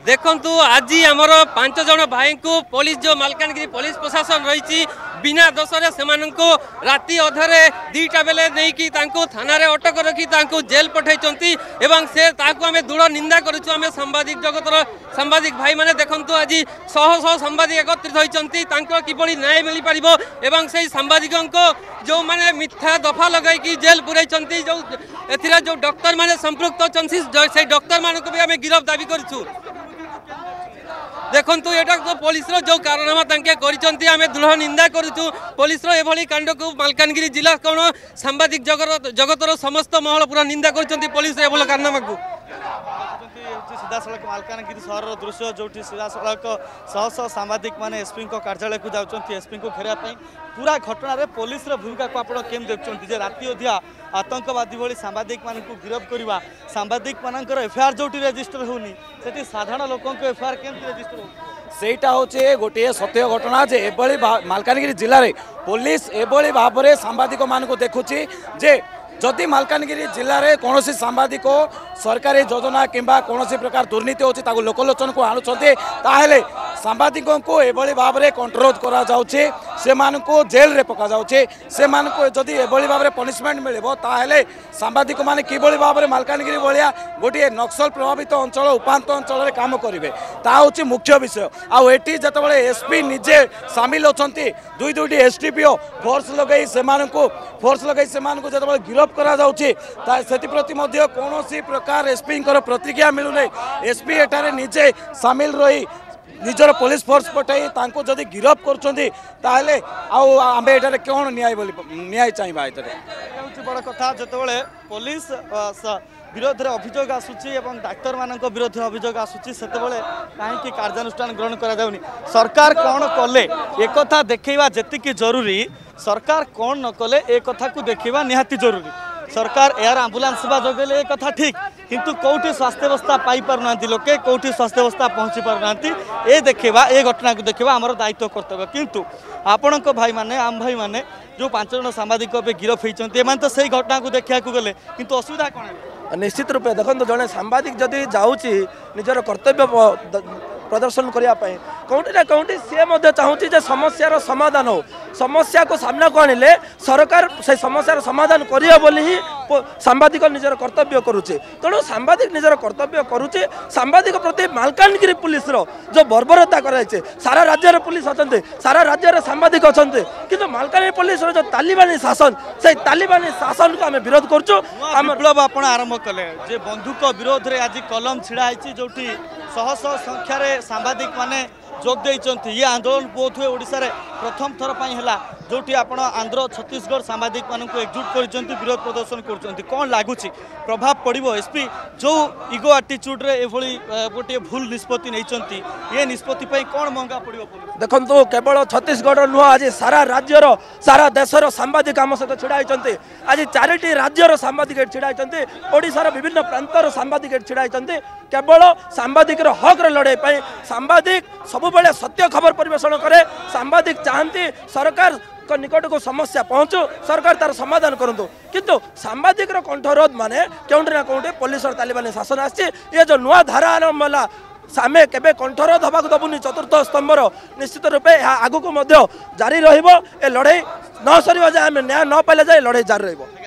देखंतु आज आमर 5 जन भाई को पुलिस जो मालकानगिरी पुलिस प्रशासन रही बिना दोषरे से राति अधरे 2टा बेले नहीं कि थाना रे अटक रखी जेल पठाई एवं से आम दृढ़ निंदा करें सांबादिक जगतर सांबादिक भाई मैंने देखंतु आज शह शह सांबादिक एकत्रित होती किभली न्याय मिल पार एवं से सांबादिक जो मैंने मिथ्या दफा लगे जेल पुराई जो ए जो डॉक्टर मैंने संपृक्त अच्छा से डॉक्टर मानक भी आम गिरफ दाबी करूँ। देखंतु एटा तो पुलिस जो कारनामा आम दृढ़ निंदा करूँ पुलिस एभली कांड को मालकानगिरी जिला कौन सांबादिक जगतर समस्त महल पूरा निंदा कर पुलिस एभली कारनामा को सीधा सड़क मालकानगिरी सहर दृश्य जो सीधा सड़क शह शह सांबादिक मैंने एसपी कार्यालय को जाऊँच एसपी को घेरापी पूरा घटना रे पुलिस भूमिका को आप देखते राति अधिया आतंकवादी भली सांबादिक मान गिरफ करवा सांबादिक मानकर एफआईआर जो रेजिस्टर होनी से साधारण लोक एफआईआर केमती रेजिस्टर हो सेटा होचे गोटे सत्य घटना जे एभली मालकानगिरी जिले में पुलिस एभली भाव में सांबादिक मान को देखुची जे जदि मालकानगिरी जिले में कौन सांबादिक सरकारी योजना किंबा कौन प्रकार दुर्नीति होची ताको लोकलोचन को आणुछन्ते ताहेले सांबादिक को एभली भाव में कंट्रोल करा जाउछे से मानको जेल रे पका जाउछे से मानको जदि एभली भाव में पनिशमेंट मिलिबो ताहेले सांबादिक माने किभली भाव में मालकानगिरी भलिया गोटे नक्सल प्रभावित अंचल उपांत अंचल काम करिवे ता होची मुख्य विषय आ एटी जतबळे एसपी निजे शामिल होछन्ती दुईटी एसटीपीओ फोर्स लगई से मानको जतबळे गिरफ करा जाउछे ता सेति प्रति मध्ये कोनोसी प्रकार एसपी प्रतिक्रिया मिलु नै एसपी एटारे निजे शामिल रही निजर पुलिस फोर्स पठाई तांको जदि गिरफ करछन्ती आम एटारे कौन न्याय चाहिए ये बड़ कथा जिते पुलिस विरोध में अभियोग आसूची और डाक्तर मान विरोध में अभियोग आसूची से कहीं कार्यानुष्ठान ग्रहण करा सरकार कौन कले एक देखा जी जरूरी सरकार कौन न कले एक कथा को देखा निहाती जरूरी सरकार एयर आंबुलांस सेवा जगेले एक कथा ठीक किंतु कौटी स्वास्थ्य व्यवस्था पाई पारना लोके कौटी स्वास्थ्य व्यवस्था पहुँची पारना ए देखा ए घटना को देखा आमर दायित्व कर्तव्य किंतु आपण भाई माने आम भाई माने जो 5 जन सांबादिक गिरफ होती तो से घटना को देखा गले किंतु असुविधा कौन निश्चित रूपे देखो जड़े सांबादिक जदि जाऊँगी निजर कर्तव्य प्रदर्शन करने कौटी ना कौटी सी चाहूँगी समस्यार समाधान हो समस्या को सामना को आनिले सरकार से समस्यार समाधान करियो बोली ही सांबादिक निजर कर्तव्य करुचे तेणु सांबादिक निजर कर्तव्य करुचे सांबादिक प्रति मालकानगिरी पुलिस रो जो बर्बरता कराइछे सारा राज्य पुलिस अच्छा सारा राज्य सांबादिक अच्छा किंतु मालकानगिरी पुलिस रो जो तालिबानी शासन से तालिबानी शासन को आम विरोध करुचु विप्लव आपण आरंभ कले जे बंधुक विरोध रे आज कलम छिड़ा होती जो शह शह संख्यार सांबादिक माने जोग देइचंती ये आंदोलन बोध हुए ओडिशा रे प्रथम थर पई हला जोटी आपण आंध्र छत्तीसगढ़ सांबादिक मान को एकजुट करचंती विरोध प्रदर्शन करचंती कौन लागुची प्रभाव पड़िबो एसपी जो इगो एटीट्यूड रे एभली गोटे भूल निष्पत्ति नैचंती ये निष्पत्ति पई कौन महंगा पड़िबो देखंतु केवल छत्तीसगढ़ नुह आज सारा राज्यर सारा देशर सांबादिक आम सहित छिड़ा होती आज 4टी राज्यर सांबादिक छिड़ा होती ओडिशार विभिन्न प्रांतर सांबादिक छिड़ा होती केवल सांबादिक हक लड़ाई सांबादिक सब सत्य खबर परिवेषण करे सांबादिक चाहती सरकार निकट को समस्या पहुँचू सरकार तार समाधान करंतु किंतु सांबादिक कंठरोध माने केउंटे ना केउंटे पुलिस और तालिबानी शासन आछि ये जो नुआ धारा आरंभ होला सामे केबे कंठरोध हबाक दबुनी चतुर्थ स्तंभर निश्चित रूपे आगु को जारी रहिबो ए लड़ाई न सरिबा जाय न्याय न पाइले जाय लड़ाई जारी रहिबो।